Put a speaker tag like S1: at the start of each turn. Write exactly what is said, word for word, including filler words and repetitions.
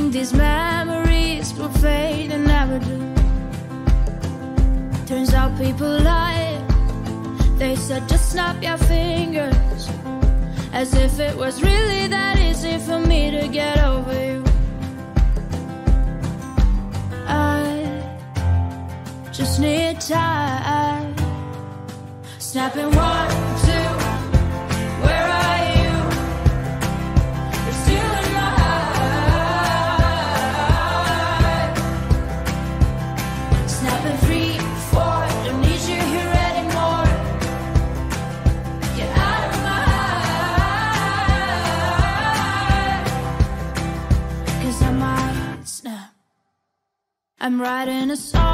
S1: think these memories will fade and never do. Turns out people lie. They said just snap your fingers, as if it was really that easy for me to get over you. I just need time. Snapping one, two, where are you? You're still in my heart. Snapping three, four, don't need you here anymore. Get out of my heart. 'Cause I might snap. I'm writing a song